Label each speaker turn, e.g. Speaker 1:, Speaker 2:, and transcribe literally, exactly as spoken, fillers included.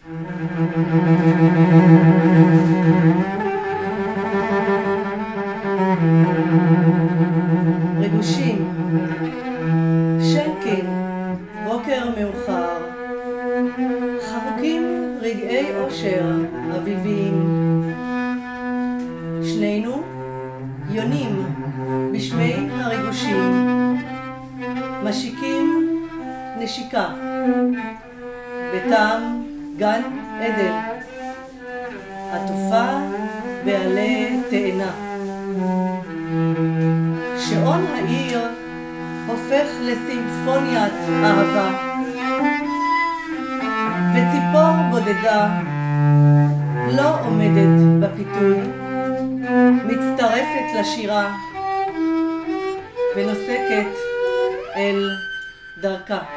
Speaker 1: ריגושים, שקט, בוקר מאוחר, חבוקים רגעי אושר אביביים. שנינו יונים בשמי הריגושים, משיקים נשיקה, בטעם גן עדן, עטופה בעלי תאנה. שעון העיר הופך לסימפוניית אהבה, וציפור בודדה לא עומדת בפיתוי, מצטרפת לשירה ונוסקת אל דרכה.